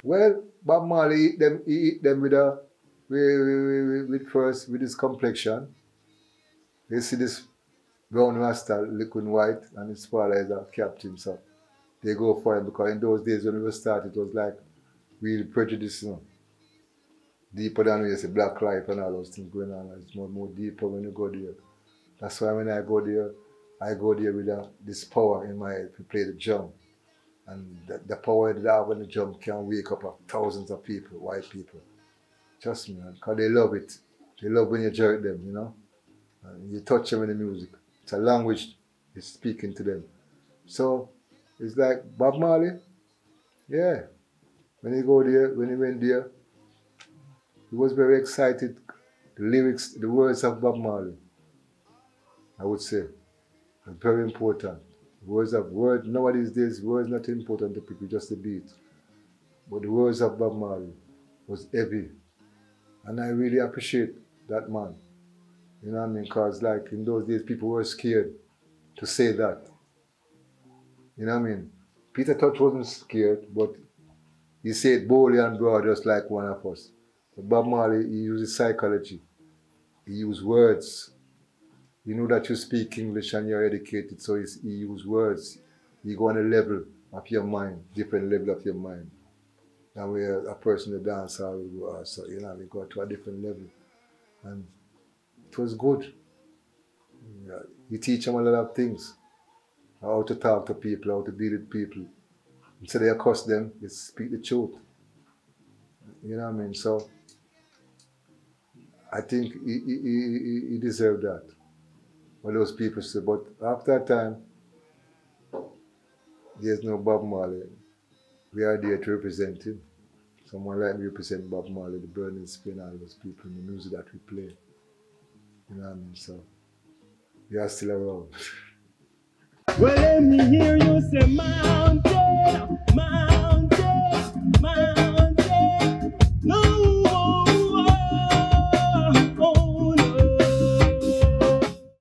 Well, Bob Marley he eat them with a with his complexion. You see this brown rasta looking white and his father is a captain, so they go for him because in those days when we were started it was like real prejudice, you know. Deeper than we see black life and all those things going on. It's more deeper when you go there. That's why when I go there with this power in my head to play the drum. And the power that I have on the drum can wake up thousands of people, white people. Trust me, man, because they love it. They love when you jerk them, you know. And you touch them in the music. It's a language you're speaking to them. So it's like Bob Marley, yeah. When he went there, he was very excited. The lyrics, the words of Bob Marley, I would say, are very important. Nowadays days, words not important to people, just the beat. But the words of Bob Marley was heavy. And I really appreciate that man. You know what I mean? Because like in those days, people were scared to say that. You know what I mean? Peter Tosh wasn't scared, but he said boldly and broad just like one of us. But Bob Marley, he uses psychology. He used words. You know that you speak English and you're educated, so he uses words. You go on a level of your mind, different level of your mind. And where a person in the dance hall will go, so you know, we go to a different level. And it was good. Yeah. You teach them a lot of things. How to talk to people, how to deal with people. Instead of you curse them, you speak the truth. You know what I mean? So I think he deserved that. What those people say. But after that time, there's no Bob Marley. We are there to represent him. Someone like me represent Bob Marley, the Burning Spear, all those people in the music that we play. You know what I mean? So we are still around. Well, let me hear you say mountain, mountain.